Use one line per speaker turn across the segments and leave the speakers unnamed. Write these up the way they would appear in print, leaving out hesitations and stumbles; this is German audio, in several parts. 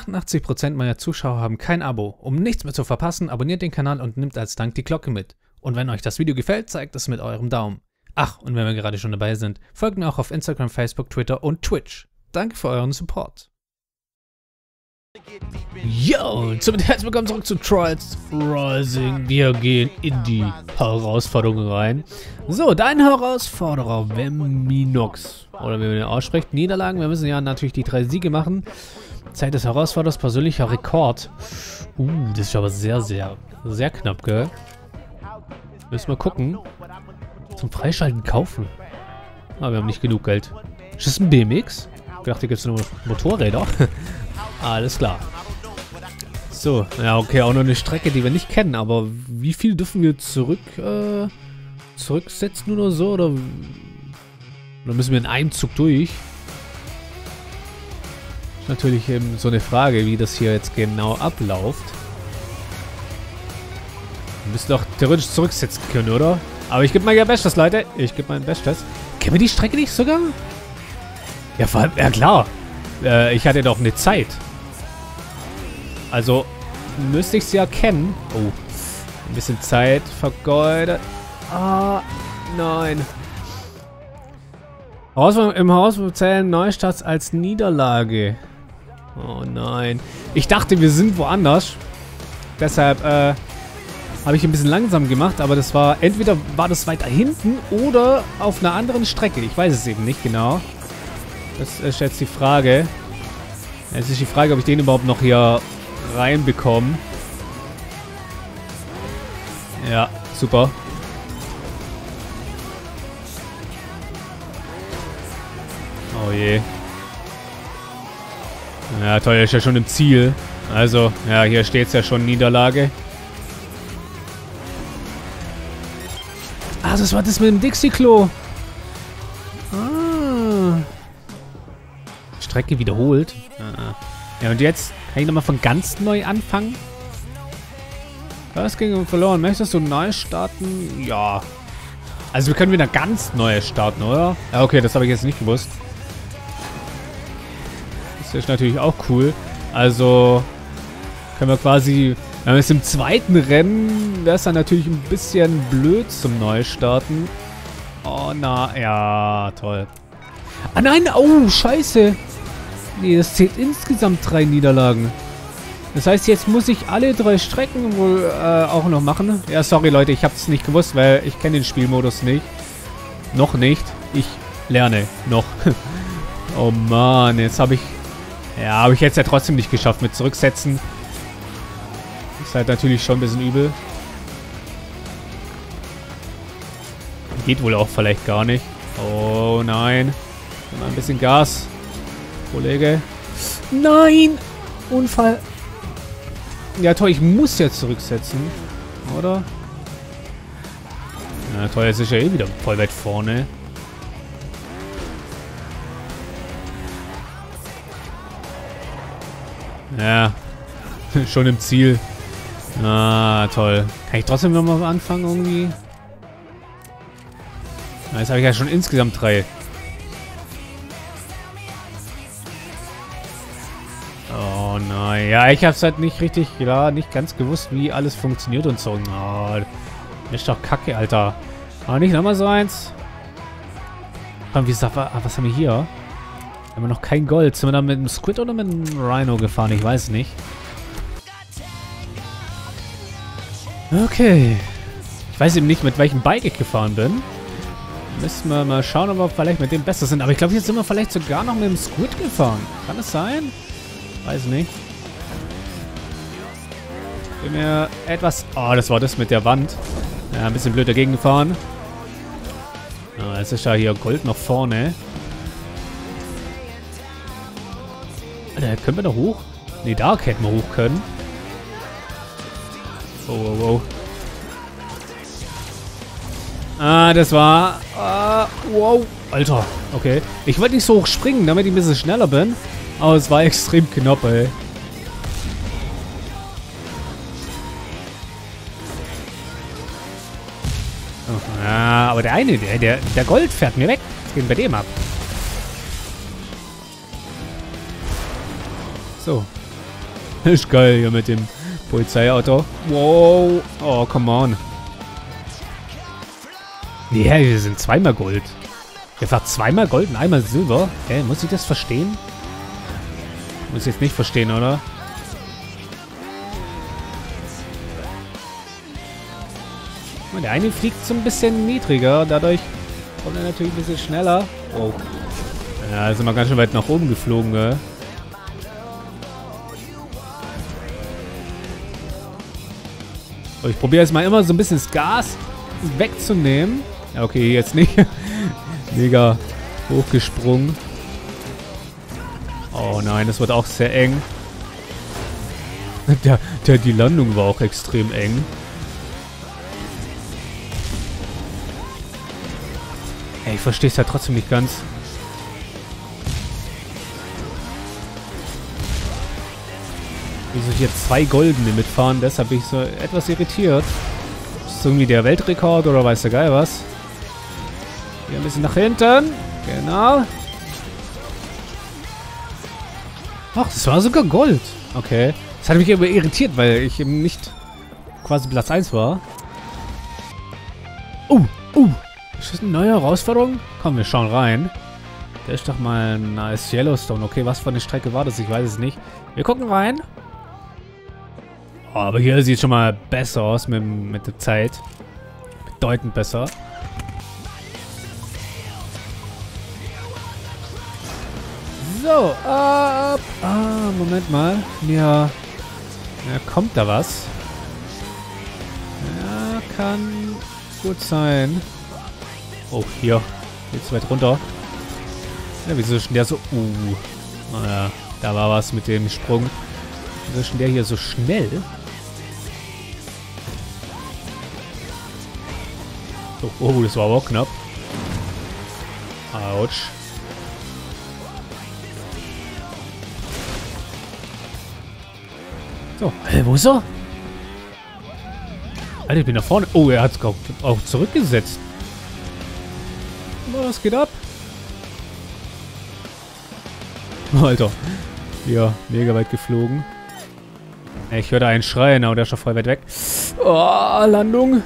88% meiner Zuschauer haben kein Abo. Um nichts mehr zu verpassen, abonniert den Kanal und nimmt als Dank die Glocke mit. Und wenn euch das Video gefällt, zeigt es mit eurem Daumen. Ach, und wenn wir gerade schon dabei sind, folgt mir auch auf Instagram, Facebook, Twitter und Twitch. Danke für euren Support. Yo, somit herzlich willkommen zurück zu Trials Rising. Wir gehen in die Herausforderung rein. So, dein Herausforderer, Veminox. Oder wie man den ausspricht, Niederlagen. Wir müssen ja natürlich die 3 Siege machen. Zeit des Herausforderers, persönlicher Rekord. Das ist aber sehr knapp, gell? Müssen wir gucken. Zum Freischalten kaufen. Aber wir haben nicht genug Geld. Ist das ein BMX? Ich dachte, hier gibt es nur Motorräder. Alles klar. So, ja, okay, auch noch eine Strecke, die wir nicht kennen, aber wie viel dürfen wir zurücksetzen oder so? Oder müssen wir in einem Zug durch? Ist natürlich eben so eine Frage, wie das hier jetzt genau abläuft. Wir müssen doch theoretisch zurücksetzen können, oder? Aber ich gebe mein Bestes, Leute. Ich gebe mein Bestes. Kennen wir die Strecke nicht sogar? Ja, vor allem, ja klar. Ich hatte doch eine Zeit. Also, müsste ich sie ja kennen. Oh, ein bisschen Zeit vergeudet. Ah, nein. Im Haus zählen Neustarts als Niederlage. Oh nein. Ich dachte, wir sind woanders. Deshalb, habe ich ein bisschen langsam gemacht, aber das war, entweder war das weiter hinten oder auf einer anderen Strecke. Ich weiß es eben nicht genau. Das ist jetzt die Frage. Es ist die Frage, ob ich den überhaupt noch hier reinbekomme. Ja, super. Oh je. Ja, toll, er ist ja schon im Ziel. Also, ja, hier steht es ja schon, Niederlage. Ah, das war das mit dem Dixie-Klo. Strecke wiederholt. Ja, und jetzt kann ich nochmal von ganz neu anfangen. Das ging verloren. Möchtest du neu starten? Ja. Also wir können wieder ganz neu starten, oder? Ja, okay, das habe ich jetzt nicht gewusst. Das ist natürlich auch cool. Also können wir quasi, wenn wir es im zweiten Rennen, wäre es dann natürlich ein bisschen blöd zum Neustarten. Oh, na, ja, toll. Ah nein, oh, scheiße. Nee, das zählt insgesamt 3 Niederlagen. Das heißt, jetzt muss ich alle 3 Strecken wohl auch noch machen. Ja, sorry Leute, ich habe es nicht gewusst, weil ich kenne den Spielmodus nicht. Noch nicht. Ich lerne noch. Oh Mann, jetzt habe ich... Ja, habe ich jetzt ja trotzdem nicht geschafft mit Zurücksetzen. Ist halt natürlich schon ein bisschen übel. Geht wohl auch vielleicht gar nicht. Oh nein. Mal ein bisschen Gas. Kollege. Nein! Unfall. Ja, toll, ich muss jetzt zurücksetzen. Oder? Ja, toll, jetzt ist ja eh wieder voll weit vorne. Ja. Schon im Ziel. Ah, toll. Kann ich trotzdem nochmal anfangen irgendwie? Na, jetzt habe ich ja schon insgesamt 3. Oh nein. Ja, ich habe es halt nicht richtig, ja, nicht ganz gewusst, wie alles funktioniert und so. Oh, ist doch kacke, Alter. Aber nicht nochmal so eins. Was haben wir hier? Haben wir noch kein Gold. Sind wir da mit dem Squid oder mit dem Rhino gefahren? Ich weiß nicht. Okay. Ich weiß eben nicht, mit welchem Bike ich gefahren bin. Müssen wir mal schauen, ob wir vielleicht mit dem besser sind. Aber ich glaube, jetzt sind wir vielleicht sogar noch mit dem Squid gefahren. Kann das sein? Weiß nicht. Bin mir etwas... Oh, das war das mit der Wand. Ja, ein bisschen blöd dagegen gefahren. Oh, jetzt ist ja hier Gold noch vorne. Alter, können wir da hoch? Ne, da hätten wir hoch können. Oh, oh, oh. Ah, das war... wow. Alter, okay. Ich wollte nicht so hoch springen, damit ich ein bisschen schneller bin. Aber es war extrem knapp, ey. Oh, ja, aber der eine, der Gold fährt mir weg. Was geht denn bei dem ab? So. Ist geil hier mit dem Polizeiauto. Wow. Oh, come on. Nee, wir sind zweimal Gold. Einfach zweimal Gold und einmal Silber. Muss ich das verstehen? Muss ich jetzt nicht verstehen, oder? Und der eine fliegt so ein bisschen niedriger. Dadurch kommt er natürlich ein bisschen schneller. Oh. Ja, ist immer ganz schön weit nach oben geflogen, gell? So, ich probiere jetzt mal immer so ein bisschen das Gas wegzunehmen. Ja, okay, jetzt nicht. Mega hochgesprungen. Oh nein, das wird auch sehr eng. Die Landung war auch extrem eng. Ey, ich verstehe es ja trotzdem nicht ganz. Wieso hier 2 Goldene mitfahren? Deshalb bin ich so etwas irritiert. Ist das irgendwie der Weltrekord oder weiß der Geil was? Hier ein bisschen nach hinten. Genau. Ach, das war sogar Gold. Okay. Das hat mich aber irritiert, weil ich eben nicht quasi Platz 1 war. Ist das eine neue Herausforderung? Komm, wir schauen rein. Da ist doch mal ein nice Yellowstone. Okay, was für eine Strecke war das? Ich weiß es nicht. Wir gucken rein. Oh, aber hier sieht schon mal besser aus mit der Zeit. Bedeutend besser. So, Moment mal. Ja, kommt da was? Ja, kann gut sein. Oh, hier. Geht's weit runter. Ja, wieso ist denn der so... Naja, da war was mit dem Sprung. Wieso ist denn der hier so schnell? Oh, das war aber auch knapp. Autsch. So, wo ist er? Alter, ich bin da vorne. Oh, er hat es auch zurückgesetzt. Was geht ab? Alter. Ja, mega weit geflogen. Ich höre da einen schreien, aber der ist schon voll weit weg. Oh, Landung.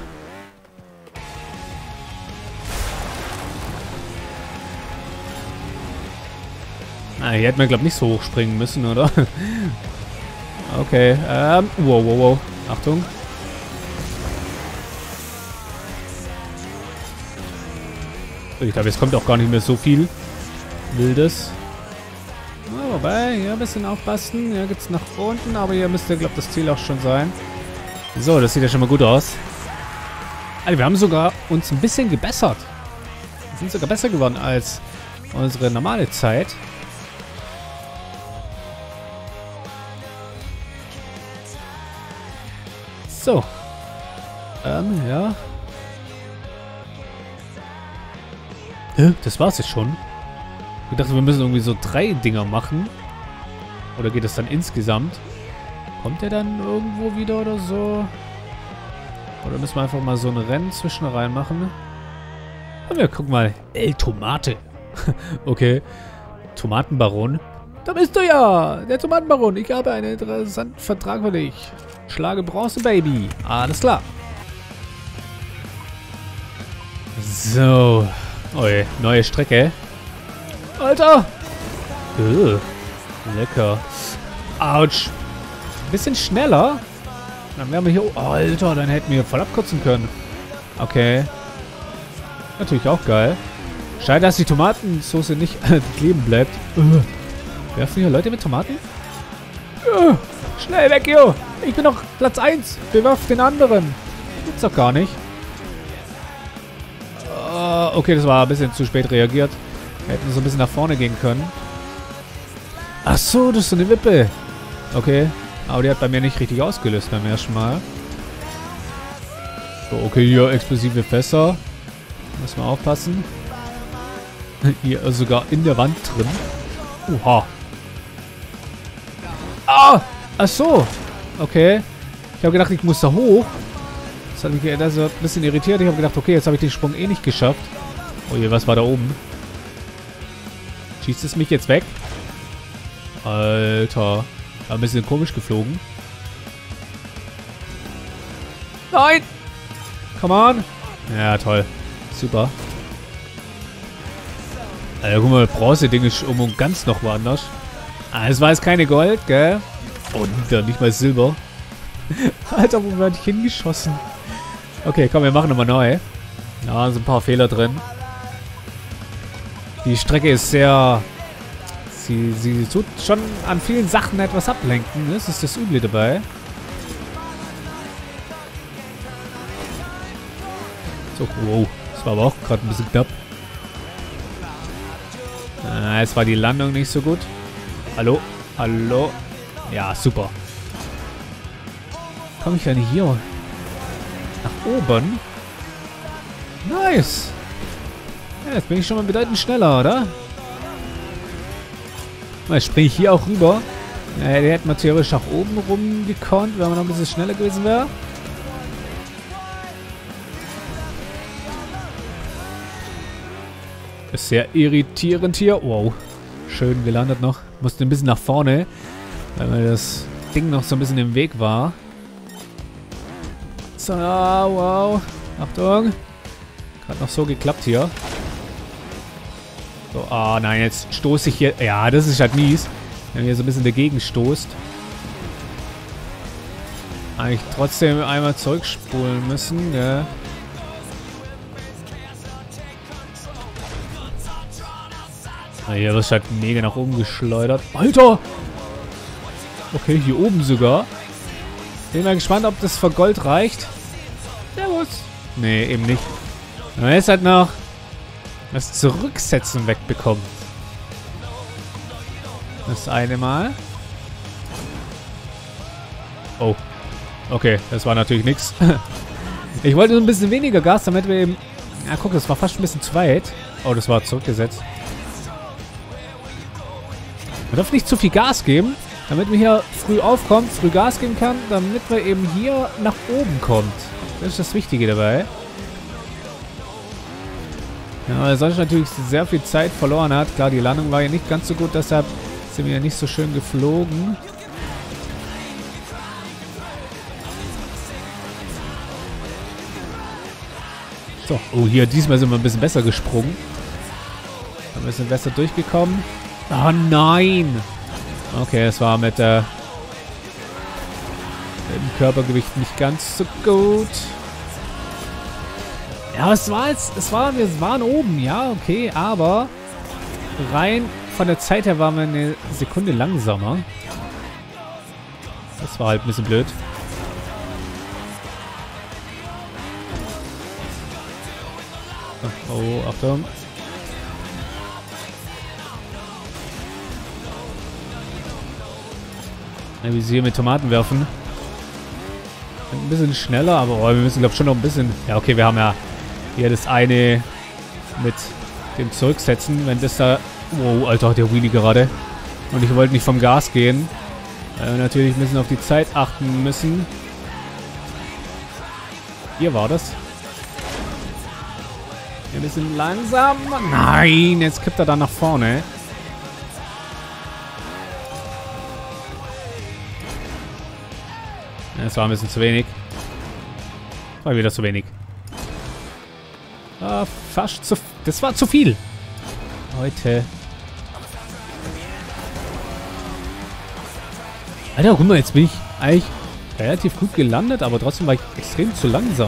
Hier hätten wir, glaube ich, nicht so hoch springen müssen, oder? Okay, wow. Achtung. Ich glaube, jetzt kommt auch gar nicht mehr so viel Wildes. Oh, wobei, hier ein bisschen aufpassen. Hier geht's nach unten, aber hier müsste, glaube ich, das Ziel auch schon sein. So, das sieht ja schon mal gut aus. Also, wir haben sogar uns ein bisschen gebessert. Wir sind sogar besser geworden als unsere normale Zeit. So. Ja. Das war's jetzt schon. Ich dachte, wir müssen irgendwie so 3 Dinger machen. Oder geht das dann insgesamt? Kommt der dann irgendwo wieder oder so? Oder müssen wir einfach mal so ein Rennen zwischen rein machen? Aber ja, guck mal. El Tomate. Okay. Tomatenbaron. Da bist du ja! Der Tomatenbaron. Ich habe einen interessanten Vertrag für dich. Schlage Bronze, Baby. Alles klar. So. Ui, neue Strecke. Alter! Lecker. Autsch. Ein bisschen schneller. Dann wären wir hier... Oh, Alter, dann hätten wir voll abkürzen können. Okay. Natürlich auch geil. Schade, dass die Tomatensauce nicht kleben bleibt. Werfen hier Leute mit Tomaten? Schnell weg, hier! Ich bin noch Platz 1. Bewerf den anderen. Gibt's doch gar nicht. Okay, das war ein bisschen zu spät reagiert. Wir hätten so ein bisschen nach vorne gehen können. Ach so, das ist so eine Wippe. Okay. Aber die hat bei mir nicht richtig ausgelöst beim ersten Mal. So, okay, hier explosive Fässer. Müssen wir aufpassen. Hier sogar in der Wand drin. Oha. Ah! Ach so. Okay. Ich habe gedacht, ich muss da hoch. Das hat mich ein bisschen irritiert. Ich habe gedacht, okay, jetzt habe ich den Sprung eh nicht geschafft. Oh je, was war da oben? Schießt es mich jetzt weg? Alter. War ein bisschen komisch geflogen. Nein! Come on! Ja, toll. Super. Alter, guck mal, das Bronze-Ding ist um und ganz noch woanders. Ah, es war jetzt keine Gold, gell? Und dann nicht mal Silber. Alter, wo werde ich hingeschossen? Okay, komm, wir machen nochmal neu. Ja, sind ein paar Fehler drin. Die Strecke ist sehr... Sie tut schon an vielen Sachen etwas ablenken. Das ist das Üble dabei. So, wow. Das war aber auch gerade ein bisschen knapp. Jetzt war die Landung nicht so gut. Hallo? Hallo? Ja, super. Komme ich denn hier nach oben? Nice. Ja, jetzt bin ich schon mal bedeutend schneller, oder? Jetzt springe ich hier auch rüber. Naja, der hätte man theoretisch nach oben rumgekonnt, wenn man noch ein bisschen schneller gewesen wäre. Ist sehr irritierend hier. Wow. Schön gelandet noch. Musste ein bisschen nach vorne, weil mir das Ding noch so ein bisschen im Weg war. So, wow. Achtung. Hat noch so geklappt hier. So, ah nein, jetzt stoße ich hier. Ja, das ist halt mies. Wenn man hier so ein bisschen dagegen stoßt. Eigentlich trotzdem einmal zurückspulen müssen, ja. Hier wird halt mega nach oben geschleudert. Alter! Okay, hier oben sogar. Bin mal gespannt, ob das für Gold reicht. Servus! Nee, eben nicht. Aber jetzt halt noch das Zurücksetzen wegbekommen. Das eine Mal. Oh. Okay, das war natürlich nichts. Ich wollte so ein bisschen weniger Gas, damit wir eben... Ja, guck, das war fast ein bisschen zu weit. Oh, das war zurückgesetzt. Man darf nicht zu viel Gas geben, damit man hier früh aufkommt, früh Gas geben kann, damit man eben hier nach oben kommt. Das ist das Wichtige dabei. Ja, weil sonst natürlich sehr viel Zeit verloren hat. Klar, die Landung war ja nicht ganz so gut, deshalb sind wir ja nicht so schön geflogen. So, oh, hier, diesmal sind wir ein bisschen besser gesprungen. Ein bisschen besser durchgekommen. Oh nein! Okay, es war mit dem Körpergewicht nicht ganz so gut. Ja, wir waren oben, ja, okay, aber rein von der Zeit her waren wir eine Sekunde langsamer. Das war halt ein bisschen blöd. Oh, Achtung. Ja, wie sie hier mit Tomaten werfen. Ein bisschen schneller, aber wir müssen, glaube ich, schon noch ein bisschen... Ja, okay, wir haben ja hier das eine mit dem Zurücksetzen. Wenn das da... Wow, Alter, der Wheelie gerade. Und ich wollte nicht vom Gas gehen. Natürlich müssen wir auf die Zeit achten müssen. Hier war das. Ein bisschen langsam. Nein, jetzt kippt er dann nach vorne. Das war ein bisschen zu wenig. War wieder zu wenig. Fast zu... Das war zu viel. Heute. Alter, guck mal, jetzt bin ich eigentlich relativ gut gelandet, aber trotzdem war ich extrem zu langsam.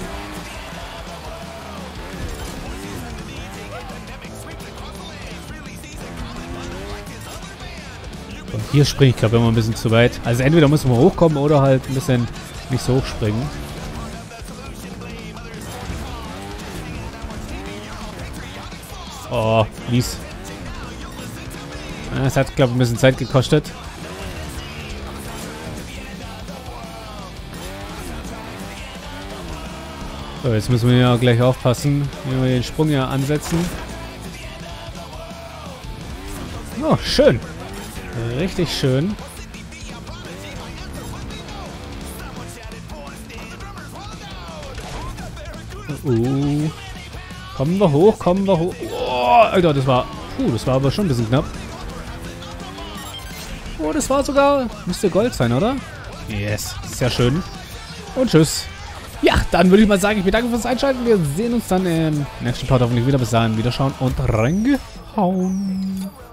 Und hier springe ich, glaube ich, immer ein bisschen zu weit. Also entweder muss man hochkommen oder halt ein bisschen nicht so hoch springen. Oh, mies. Das hat, glaube ich, ein bisschen Zeit gekostet. So, jetzt müssen wir ja gleich aufpassen, wie wir den Sprung ja ansetzen. Oh, schön. Richtig schön. Kommen wir hoch, kommen wir hoch. Oh, Alter, das war aber schon ein bisschen knapp. Oh, das war sogar... Müsste Gold sein, oder? Yes, sehr schön. Und tschüss. Ja, dann würde ich mal sagen, ich bedanke fürs Einschalten. Wir sehen uns dann im nächsten Part hoffentlich wieder. Bis dahin, wiederschauen und reingehauen.